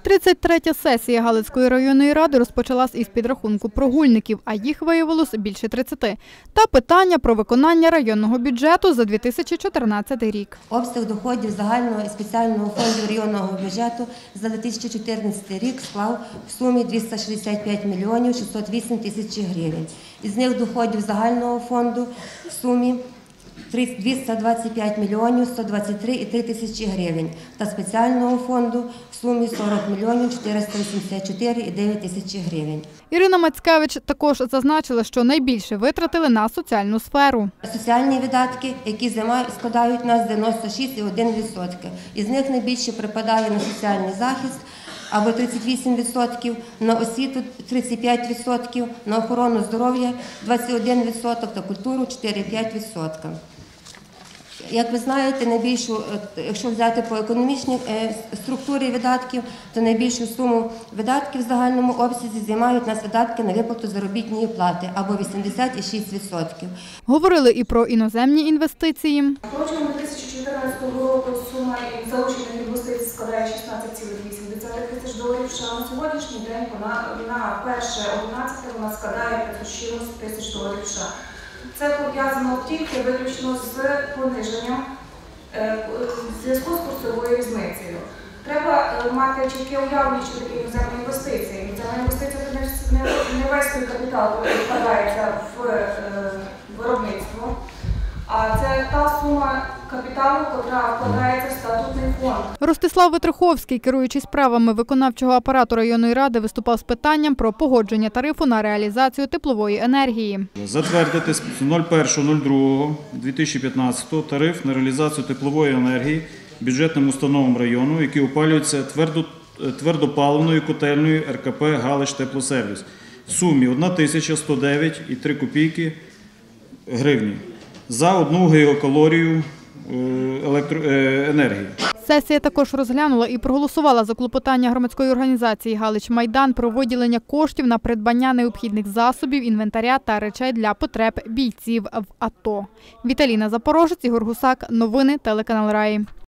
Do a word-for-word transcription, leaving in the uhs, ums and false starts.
тридцять третя сесія Галицької районної ради розпочалась із підрахунку прогульників, а їх виявилось більше тридцяти. Та питання про виконання районного бюджету за дві тисячі чотирнадцятий рік. Обсяг доходів загального і спеціального фонду районного бюджету за дві тисячі чотирнадцятий рік склав в сумі двісті шістдесят п'ять мільйонів шістсот вісім тисяч гривень. Із них доходів загального фонду в сумі двісті двадцять п'ять мільйонів сто двадцять три і три тисячі гривень та спеціального фонду в сумі сорок мільйонів чотириста вісімдесят чотири і дев'ять тисячі гривень. Ірина Мацькевич також зазначила, що найбільше витратили на соціальну сферу. Соціальні видатки, які складають у нас дев'яносто шість цілих одна десята відсотка. Із них найбільше припадає на соціальний захист або тридцять вісім відсотків, на освіту тридцять п'ять відсотків, на охорону здоров'я двадцять один відсоток та культуру чотири цілих п'ять десятих відсотка. Як ви знаєте, найбільшу, якщо взяти по економічній структурі видатків, то найбільшу суму видатків в загальному обсязі займають нас видатки на виплату заробітної плати або вісімдесят шість відсотків. Говорили і про іноземні інвестиції. Протягом дві тисячі чотирнадцятого року сума залучених інвестицій складає шістнадцять цілих вісім десятих тисяч доларів, а на сьогоднішній день вона на перше одинадцяте вона складає п'ятсот тисяч доларів США. Це пов'язано тільки виключно з пониженням в зв'язку з курсовою різницею. Треба мати чітке уявлення, що таке іноземні інвестиції. Іноземна інвестиція – це не весь той капітал, який вкладається в виробництво, а це та сума капіталу, яка вкладається в статутний фонд. Ростислав Витруховський, керуючий справами виконавчого апарату районної ради, виступав з питанням про погодження тарифу на реалізацію теплової енергії. Затвердити з першого другого дві тисячі п'ятнадцятого тариф на реалізацію теплової енергії бюджетним установам району, які опалюються твердо, твердопаливною котельною ер ка пе «Галич Теплосервіс» в сумі одна тисяча сто дев'ять і три копійки гривні за одну гігакалорію електроенергії. Сесія також розглянула і проголосувала за клопотання громадської організації «Галич Майдан» про виділення коштів на придбання необхідних засобів, інвентаря та речей для потреб бійців в АТО. Віталіна Запорожець, Ігор Гусак. Новини телеканал Раї.